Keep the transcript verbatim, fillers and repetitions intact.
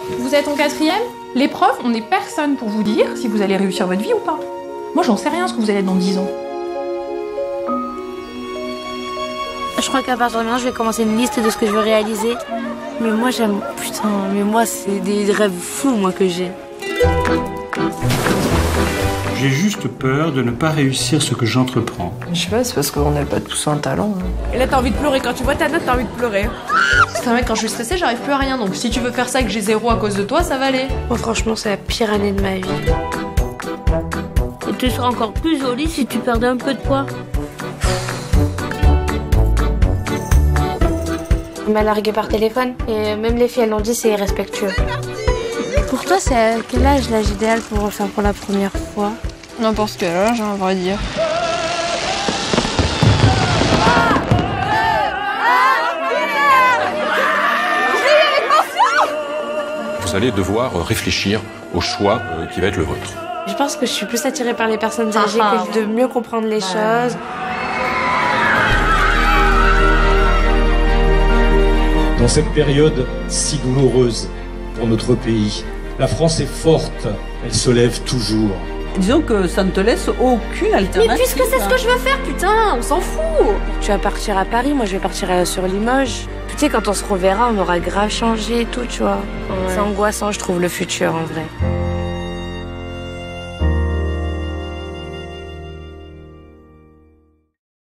Vous êtes en quatrième? Les profs, on n'est personne pour vous dire si vous allez réussir votre vie ou pas. Moi, j'en sais rien ce que vous allez être dans dix ans. Je crois qu'à partir de maintenant, je vais commencer une liste de ce que je veux réaliser. Mais moi, j'aime... Putain, mais moi, c'est des rêves fous, moi, que j'ai. J'ai juste peur de ne pas réussir ce que j'entreprends. Je sais pas, c'est parce qu'on n'a pas tous un talent. Hein. Et là, t'as envie de pleurer. Quand tu vois ta note, t'as envie de pleurer. Putain, mec, quand je suis stressée, j'arrive plus à rien. Donc si tu veux faire ça et que j'ai zéro à cause de toi, ça va aller. Moi, franchement, c'est la pire année de ma vie. Et tu seras encore plus jolie si tu perdais un peu de poids. Il m'a largué par téléphone. Et même les filles, elles l'ont dit, c'est irrespectueux. Pour toi, c'est à quel âge l'âge idéal pour le faire pour la première fois? N'importe quel âge, à vrai dire. Vous allez devoir réfléchir au choix qui va être le vôtre. Je pense que je suis plus attirée par les personnes âgées que de mieux comprendre les choses. Dans cette période si douloureuse pour notre pays, la France est forte, elle se lève toujours. Disons que ça ne te laisse aucune alternative. Mais puisque c'est ce que je veux faire, putain, on s'en fout. Tu vas partir à Paris, moi je vais partir sur Limoges. Tu sais, quand on se reverra, on aura grave changé et tout, tu vois. Ouais. C'est angoissant, je trouve, le futur, en vrai.